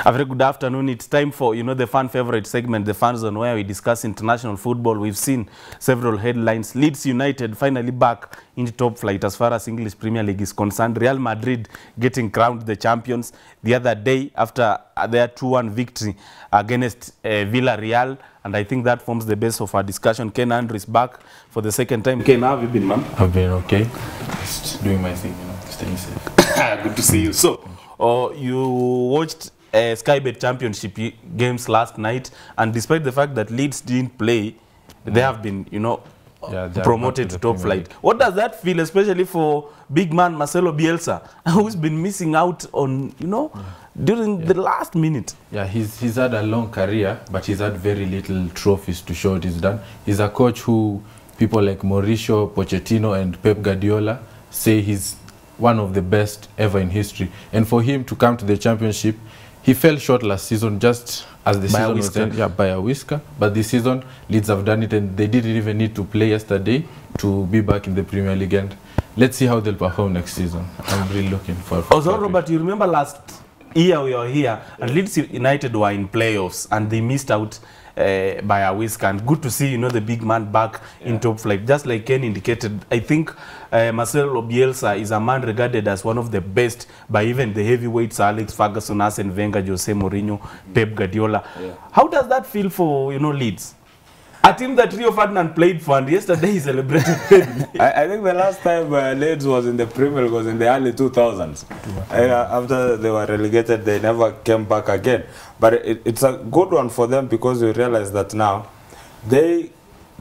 A very good afternoon. It's time for, the fan favorite segment, the Fan Zone, where we discuss international football. We've seen several headlines. Leeds United finally back into top flight as far as English Premier League is concerned. Real Madrid getting crowned the champions the other day after their 2-1 victory against Villarreal. And I think that forms the base of our discussion. Ken Andrew is back for the second time. Ken, how have you been, man? I've been okay. Just doing my thing, staying safe. Good to see you. So, you watched Sky Bet Championship games last night, and despite the fact that Leeds didn't play, they have been, promoted to top flight. What does that feel, especially for big man Marcelo Bielsa, who's been missing out on, during the last minute? Yeah, he's had a long career, but he's had very little trophies to show what he's done. He's a coach who people like Mourinho, Pochettino, and Pep Guardiola say he's one of the best ever in history. And for him to come to the championship, he fell short last season, just as the season was ending. Yeah, by a whisker. But this season, Leeds have done it, and they didn't even need to play yesterday to be back in the Premier League. And let's see how they'll perform next season. I'm really looking forward to it. Also, Robert, you remember last year we were here, and Leeds United were in playoffs, and they missed out by a whisker. And good to see, the big man back in top flight. Just like Ken indicated, I think Marcelo Bielsa is a man regarded as one of the best by even the heavyweights, Alex Ferguson, Arsene Wenger, Jose Mourinho, Pep Guardiola. How does that feel for, Leeds? A team that Rio Ferdinand played for, and yesterday he celebrated. I think the last time Leeds was in the Premier League was in the early 2000s. After they were relegated, they never came back again. But it's a good one for them because you realize that now the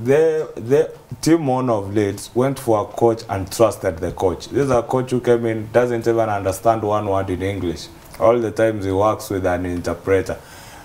team owner of Leeds went for a coach and trusted the coach. This is a coach who came in, doesn't even understand one word in English. All the times he works with an interpreter.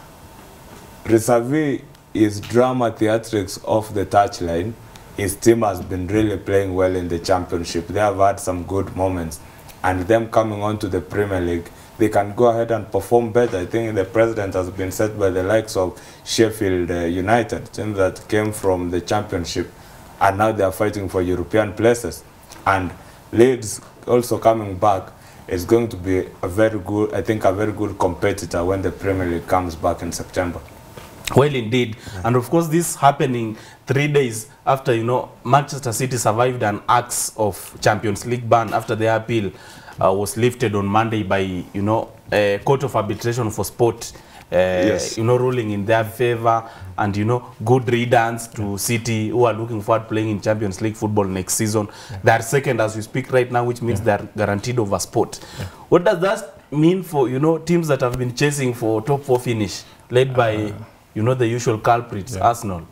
Vis-a-vis his drama theatrics off the touchline, his team has been really playing well in the championship. They have had some good moments. And them coming on to the Premier League, they can go ahead and perform better. I think the president has been set by the likes of Sheffield United, team that came from the championship, and now they are fighting for European places. And Leeds also coming back is going to be a very good, I think, a very good competitor when the Premier League comes back in September. Well, indeed. And of course, this happening 3 days after, Manchester City survived an axe of Champions League ban after the appeal was lifted on Monday by, a Court of Arbitration for Sport, ruling in their favor, and, good riddance to City, who are looking forward to playing in Champions League football next season. They are second as we speak right now, which means they are guaranteed over Sport. What does that mean for, teams that have been chasing for top 4 finish, led by the usual culprits, Arsenal?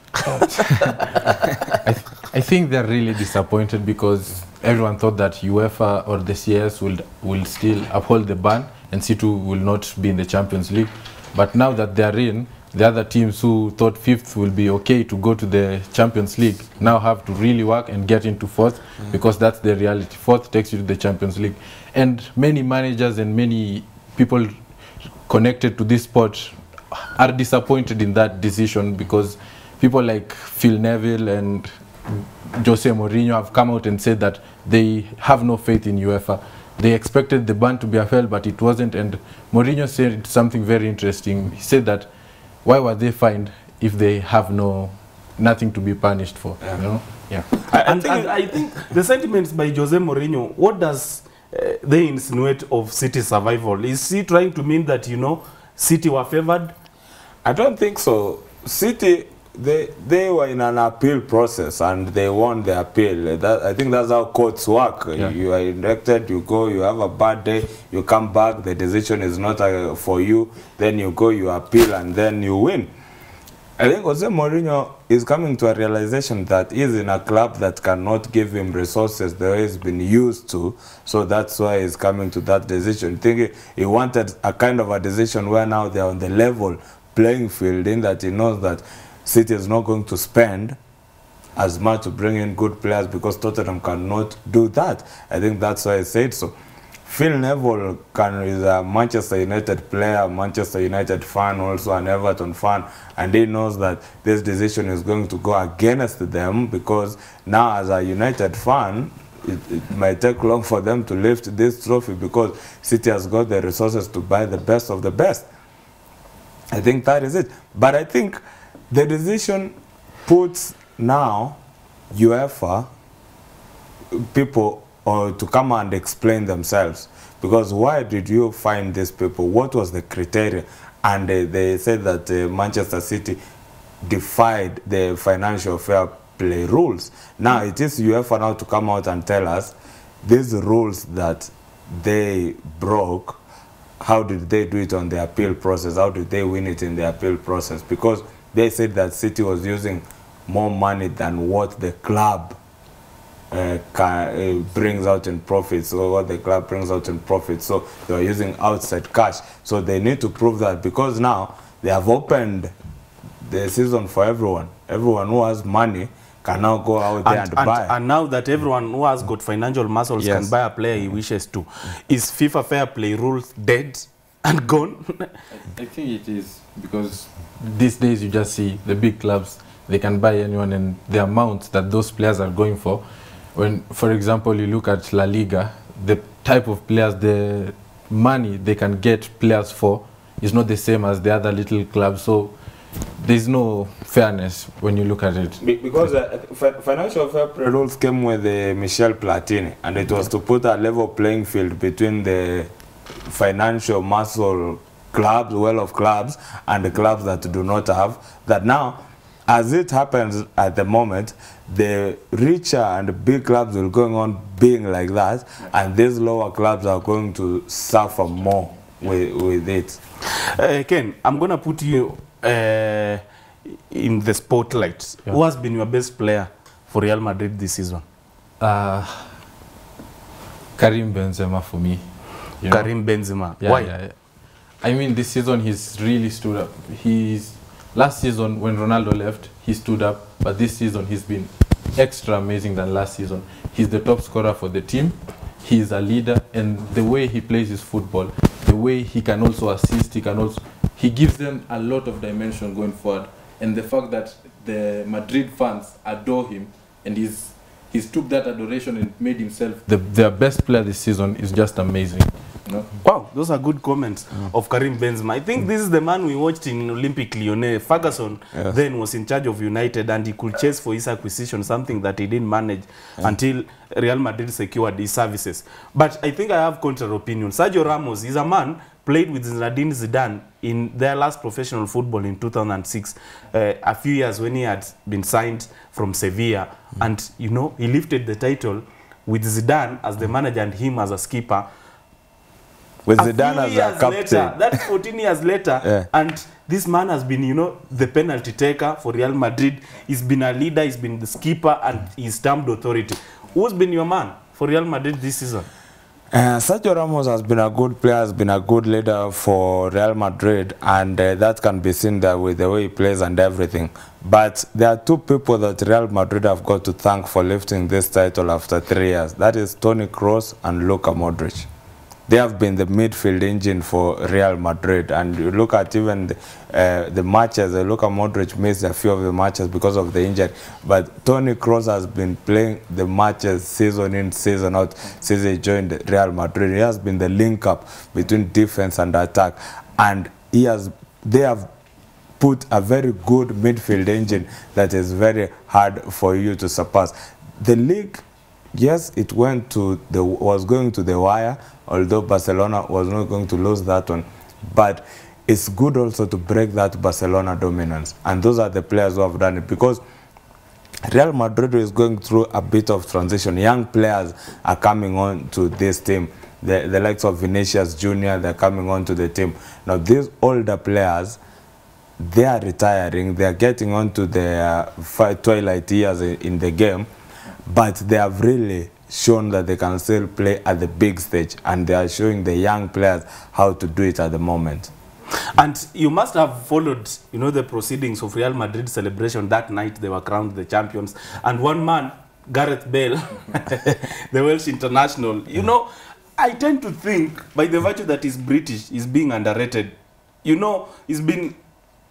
I think they're really disappointed because everyone thought that UEFA or the CAS will still uphold the ban and City will not be in the Champions League. But now that they're in, the other teams who thought 5th will be okay to go to the Champions League now have to really work and get into 4th because that's the reality. 4th takes you to the Champions League. And many managers and many people connected to this sport are disappointed in that decision because people like Phil Neville and Jose Mourinho have come out and said that they have no faith in UEFA. They expected the ban to be upheld, but it wasn't. And Mourinho said something very interesting. He said that why were they fined if they have nothing to be punished for? I think the sentiments by Jose Mourinho, what does they insinuate of City's survival? Is he trying to mean that, City were favored? I don't think so. City, they were in an appeal process and they won the appeal. I think that's how courts work. You are elected, you go, you have a bad day, you come back, the decision is not for you, then you go, you appeal, and then you win. I think Jose Mourinho is coming to a realization that he's in a club that cannot give him resources the way he's been used to, so that's why he's coming to that decision. I think he wanted a kind of a decision where now they're on the level playing field, in that he knows that City is not going to spend as much to bring in good players because Tottenham cannot do that. I think that's why I said so. Phil Neville is a Manchester United player, Manchester United fan, also an Everton fan, and he knows that this decision is going to go against them because now as a United fan, it might take long for them to lift this trophy because City has got the resources to buy the best of the best. I think that is it. But I think the decision puts now UEFA people to come and explain themselves. Because why did you find these people? What was the criteria? And they said that Manchester City defied the financial fair play rules. Now it is UEFA now to come out and tell us these rules that they broke, how did they do it on the appeal process? How did they win it in the appeal process? Because they said that City was using more money than what the club brings out in profits, or what the club brings out in profits. So they are using outside cash. So they need to prove that, because now they have opened the season for everyone. Everyone who has money can now go out there and buy. And now that everyone who has got financial muscles can buy a player he wishes to, is FIFA fair play rules dead and gone? I think it is, because these days you just see the big clubs, they can buy anyone, and the amount that those players are going for. When, for example, you look at La Liga, the type of players, the money they can get players for is not the same as the other little clubs. So there's no fairness when you look at it. Because financial fair play rules came with Michel Platini, and it was to put a level playing field between the financial muscle clubs, well-off clubs, and the clubs that do not have. That now, as it happens at the moment, the richer and big clubs will go on being like that, and these lower clubs are going to suffer more with it. Ken, I'm going to put you in the spotlight. Who has been your best player for Real Madrid this season? Karim Benzema for me. Karim Benzema. Why? I mean, this season he's really stood up. Last season when Ronaldo left, he stood up, but this season he's been extra amazing than last season. He's the top scorer for the team. He's a leader, and the way he plays his football, the way he can also assist, he gives them a lot of dimension going forward. And the fact that the Madrid fans adore him, and he's took that adoration and made himself their best player this season, is just amazing. No? Wow, those are good comments of Karim Benzema. I think this is the man we watched in Olympic Lyonnais. Ferguson then was in charge of United, and he could chase for his acquisition, something that he didn't manage until Real Madrid secured his services. But I think I have counter opinion. Sergio Ramos is a man played with Zinedine Zidane in their last professional football in 2006, a few years when he had been signed from Sevilla. And, you know, he lifted the title with Zidane as the manager and him as a skipper. With Zidane as a captain. Later, that's 14 years later, and this man has been, you know, the penalty taker for Real Madrid. He's been a leader, he's been the skipper, and he's stamped authority. Who's been your man for Real Madrid this season? Sergio Ramos has been a good player, has been a good leader for Real Madrid, and that can be seen there with the way he plays and everything. But there are two people that Real Madrid have got to thank for lifting this title after 3 years. That is Toni Kroos and Luka Modric. They have been the midfield engine for Real Madrid, and you look at even the matches. Luka Modric missed a few of the matches because of the injury, but Toni Kroos has been playing the matches season in, season out since he joined Real Madrid. He has been the link-up between defense and attack, and they have put a very good midfield engine that is very hard for you to surpass. The league, yes, it was going to the wire, although Barcelona was not going to lose that one. But it's good also to break that Barcelona dominance. And those are the players who have done it, because Real Madrid is going through a bit of transition. Young players are coming on to this team. The likes of Vinicius Jr., they're coming on to the team. Now, these older players, they are retiring. They are getting on to their twilight years in the game. But they have really shown that they can still play at the big stage, and they are showing the young players how to do it at the moment. And you must have followed, you know, the proceedings of Real Madrid celebration that night they were crowned the champions. And one man, Gareth Bale, the Welsh international, you know, I tend to think by the virtue that he's British, he's being underrated. You know, he's been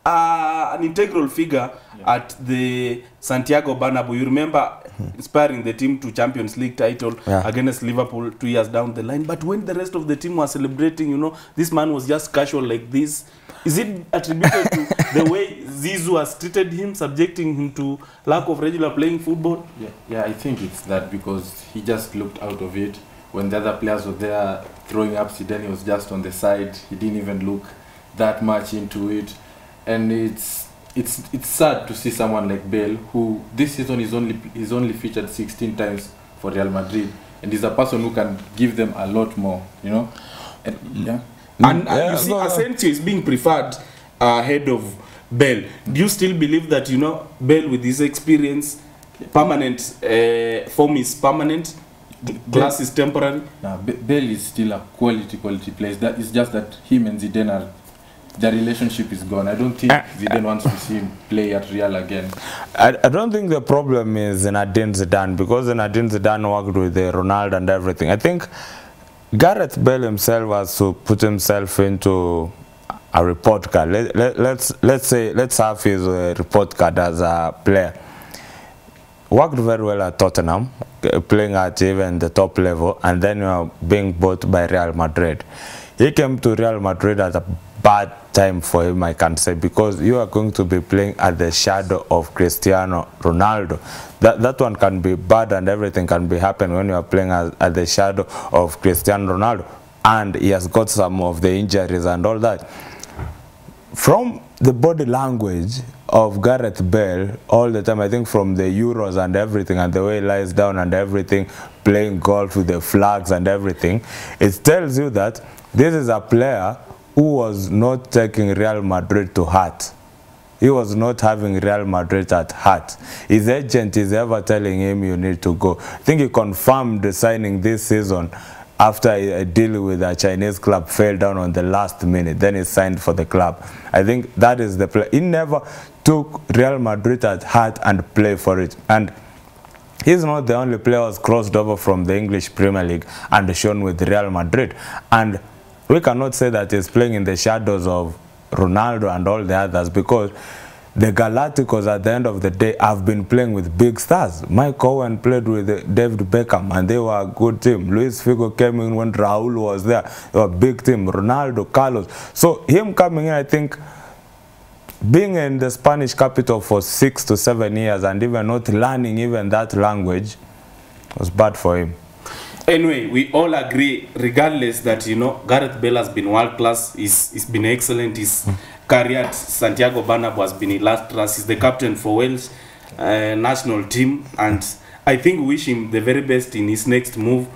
an integral figure at the Santiago Bernabeu. You remember inspiring the team to Champions League title against Liverpool 2 years down the line. But when the rest of the team was celebrating, you know, this man was just casual like this. Is it attributed to the way Zizou has treated him, subjecting him to lack of regular playing football? Yeah, I think it's that, because he just looked out of it. When the other players were there throwing up, Zidane was just on the side. He didn't even look that much into it. And it's sad to see someone like Bale, who this season is only featured 16 times for Real Madrid, and he's a person who can give them a lot more, you know. And you see, Asensio is being preferred ahead of Bale. Do you still believe that, you know, Bale with his experience, permanent form is permanent, class is temporary? Nah, Bale is still a quality player. That is just that him and Zidane are, the relationship is gone. I don't think Zidane wants to see him play at Real again. I don't think the problem is Zinedine Zidane, because Zinedine Zidane worked with Ronaldo and everything. I think Gareth Bale himself has to put himself into a report card. Let's have his report card as a player. Worked very well at Tottenham, playing at even the top level, and then you are being bought by Real Madrid. He came to Real Madrid at a bad time for him, I can say, because you are going to be playing at the shadow of Cristiano Ronaldo. That one can be bad, and everything can be happening when you are playing at the shadow of Cristiano Ronaldo, and he has got some of the injuries and all that. From the body language of Gareth Bale all the time, I think from the Euros and everything, and the way he lies down and everything, playing golf with the flags and everything, it tells you that this is a player who was not taking Real Madrid to heart. He was not having Real Madrid at heart. His agent is ever telling him you need to go. I think he confirmed the signing this season after a deal with a Chinese club fell down on the last minute. Then he signed for the club. I think that is the play. He never took Real Madrid at heart and played for it. And he's not the only player who has crossed over from the English Premier League and shown with Real Madrid. And we cannot say that he's playing in the shadows of Ronaldo and all the others, because the Galacticos at the end of the day have been playing with big stars. Mike Owen played with David Beckham, and they were a good team. Luis Figo came in when Raul was there. They were a big team. Ronaldo, Carlos. So him coming in, I think, being in the Spanish capital for 6 to 7 years and even not learning even that language was bad for him. Anyway, we all agree, regardless, that, you know, Gareth Bale has been world class. He's been excellent. His career at Santiago Bernabeu has been illustrious. He's the captain for Wales national team, and I think we wish him the very best in his next move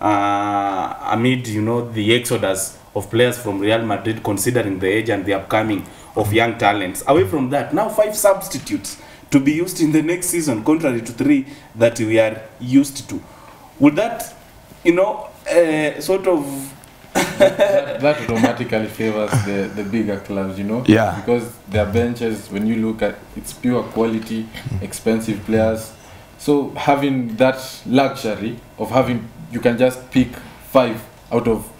amid, you know, the exodus of players from Real Madrid, considering the age and the upcoming of young talents. Away from that, now 5 substitutes to be used in the next season, contrary to 3 that we are used to. Would that, you know, sort of that automatically favors the bigger clubs, you know? Yeah. Because their benches, when you look at, it's pure quality, expensive players. So having that luxury of having, you can just pick 5 out of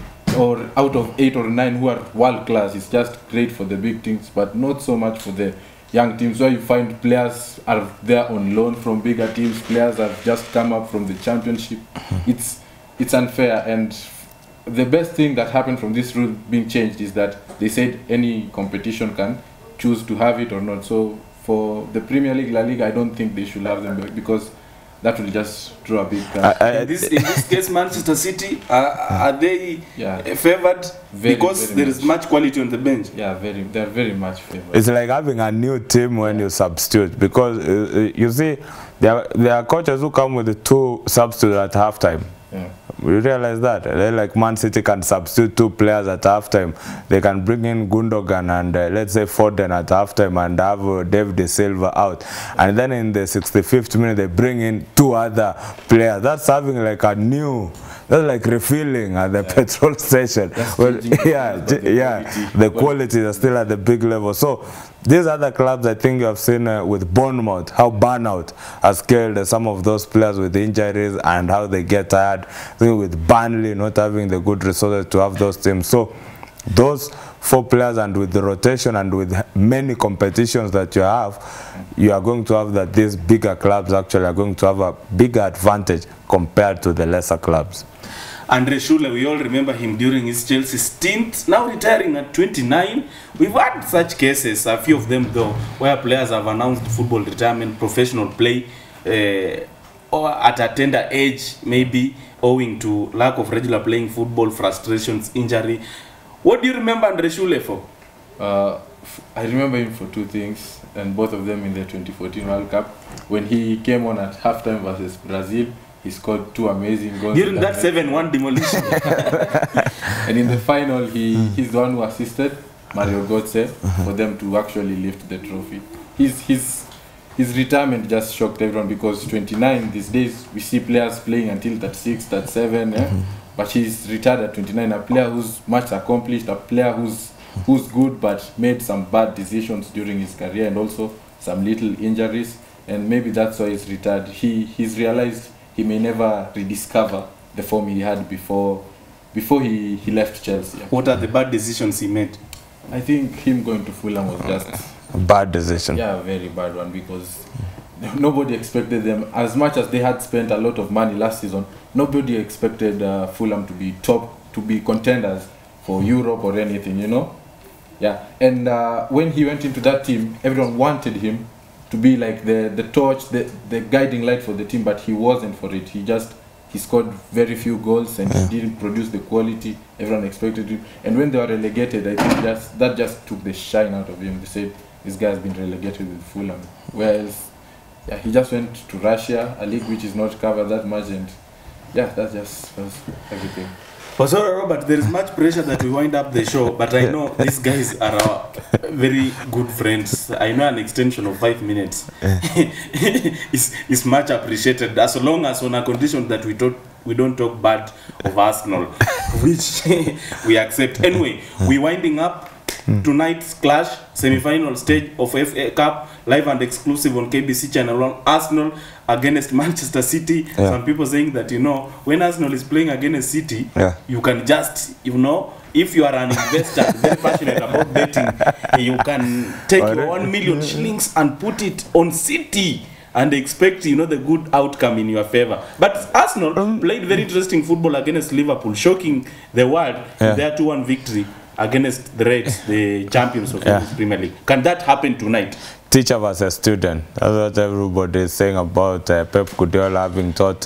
8 or 9 who are world class. It's just great for the big teams, but not so much for the young teams, where you find players are there on loan from bigger teams. Players have just come up from the championship. It's unfair, and the best thing that happened from this rule being changed is that they said any competition can choose to have it or not. So for the Premier League, La Liga, I don't think they should have them, because that will just draw a big crowd. In this case, Manchester City, are they favoured because there is much quality on the bench? Yeah, they're very much favoured. It's like having a new team when you substitute, because you see, there are coaches who come with 2 substitutes at halftime. Yeah. You realize that? Like Man City can substitute 2 players at halftime. They can bring in Gundogan and let's say Foden at halftime and have David Silva out. And then in the 65th minute, they bring in 2 other players. That's having like a new, that's like refilling at the petrol station. Well, the quality is still at the big level. So these other clubs, I think you have seen with Bournemouth, how burnout has killed some of those players with injuries and how they get tired. I think with Burnley not having the good resources to have those teams. So those 4 players, and with the rotation and with many competitions that you have, you are going to have that these bigger clubs actually are going to have a bigger advantage compared to the lesser clubs. Andre Schürrle, we all remember him during his Chelsea stint, now retiring at 29. We've had such cases, a few of them though, where players have announced football retirement, professional play, or at a tender age, maybe owing to lack of regular playing football, frustrations, injury. What do you remember Andre Schürrle for? I remember him for 2 things, and both of them in the 2014 World Cup. When he came on at halftime versus Brazil, he scored 2 amazing goals. During that 7-1 demolition. And in the final, he's the one who assisted Mario Götze for them to actually lift the trophy. His retirement just shocked everyone, because 29 these days, we see players playing until 36, 37, but he's retired at 29, a player who's much accomplished, a player who's good but made some bad decisions during his career, and also some little injuries, and maybe that's why he's retired. He's realized he may never rediscover the form he had before he left Chelsea. What are the bad decisions he made? I think him going to Fulham was just a bad decision. Yeah, a very bad one, because nobody expected them, as much as they had spent a lot of money last season, nobody expected Fulham to be contenders for Europe or anything, you know? Yeah, and when he went into that team, everyone wanted him to be like the torch, the guiding light for the team, but he wasn't for it. He scored very few goals, and he didn't produce the quality everyone expected him. And when they were relegated, I think that just took the shine out of him. They said, this guy has been relegated with Fulham. Whereas, yeah, he just went to Russia, a league which is not covered that much, and yeah, that was everything. Well, sorry, Robert, there is much pressure that we wind up the show, but I know these guys are our very good friends. I know an extension of 5 minutes is much appreciated, as long as on a condition that we don't talk bad of Arsenal, which we accept. Anyway, we're winding up tonight's clash, semi-final stage of FA Cup, live and exclusive on KBC Channel 1. Arsenal against Manchester City. Yeah. Some people saying that, you know, when Arsenal is playing against City, you can just, you know, if you are an investor very passionate about betting, you can take your 1 million shillings and put it on City and expect, you know, the good outcome in your favor. But Arsenal played very interesting football against Liverpool, shocking the world with their 2-1 victory against the Reds, the champions of the Premier League. Can that happen tonight? Teacher versus student. That's what everybody is saying about Pep Guardiola having taught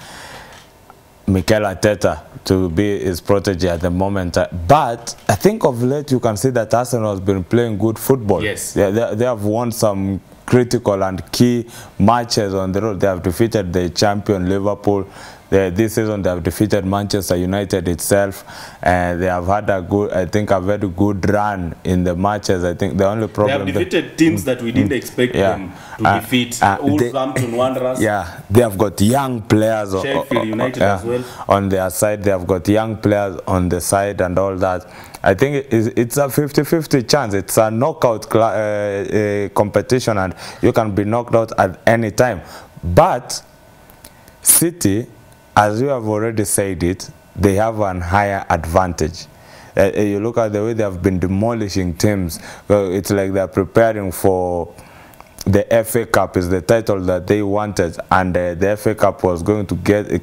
Mikel Arteta to be his protege at the moment. But I think of late you can see that Arsenal has been playing good football. Yes. They have won some critical and key matches on the road. They have defeated the champion Liverpool. This season they have defeated Manchester United itself, and they have had a very good run in the matches. I think the only problem they have defeated teams that we didn't expect them to defeat. Wolverhampton Wanderers. Yeah, they have got young players. Sheffield United as well. On their side, they have got young players on the side and all that. I think it's a 50-50 chance. It's a knockout competition, and you can be knocked out at any time. But City, as you have already said it, they have an higher advantage. You look at the way they have been demolishing teams. It's like they're preparing for the FA Cup, is the title that they wanted, and the FA Cup was going to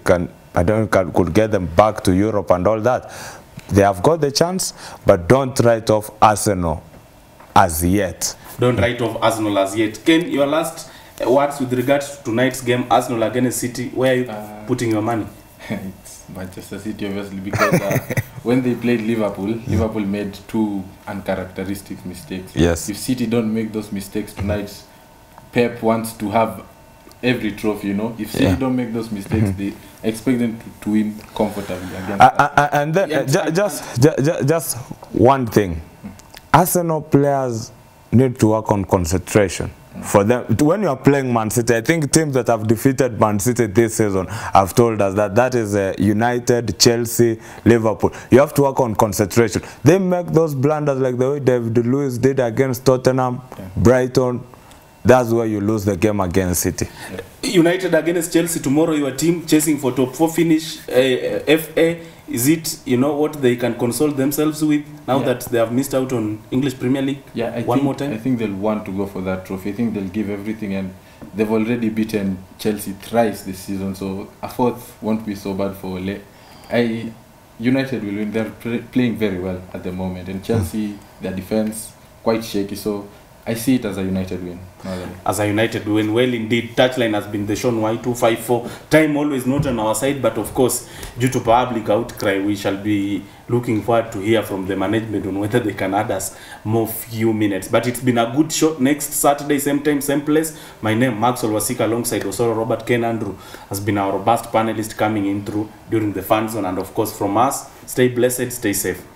could get them back to Europe and all that. They have got the chance, but don't write off Arsenal as yet. Don't write off Arsenal as yet. Ken, your last words with regards to tonight's game, Arsenal against City, where are you putting your money? It's Manchester City, obviously, because when they played Liverpool, Liverpool made 2 uncharacteristic mistakes. Yes. If City don't make those mistakes tonight, Pep wants to have every trophy, you know. If City don't make those mistakes, they expect them to win comfortably against and then just one thing. Arsenal players need to work on concentration. For them, when you are playing Man City, I think teams that have defeated Man City this season have told us that is United, Chelsea, Liverpool. You have to work on concentration. They make those blunders like the way David Luiz did against Tottenham, Brighton. That's where you lose the game against City. United against Chelsea tomorrow. Your team chasing for top 4 finish. FA is it, you know, what they can console themselves with now that they have missed out on English Premier League? Yeah, more time? I think they'll want to go for that trophy. I think they'll give everything, and they've already beaten Chelsea thrice this season, so a fourth won't be so bad for Ole. United will win. They're playing very well at the moment, and Chelsea, their defense quite shaky, so I see it as a United win. As a United win, well indeed. Touchline has been the shown Y254. Time always not on our side, but of course, due to public outcry, we shall be looking forward to hear from the management on whether they can add us more few minutes. But it's been a good show. Next Saturday, same time, same place. My name, Maxwell Wasika, alongside Osoro Robert Ken Andrew, has been our robust panelist coming in through during the fan zone. And of course, from us, stay blessed, stay safe.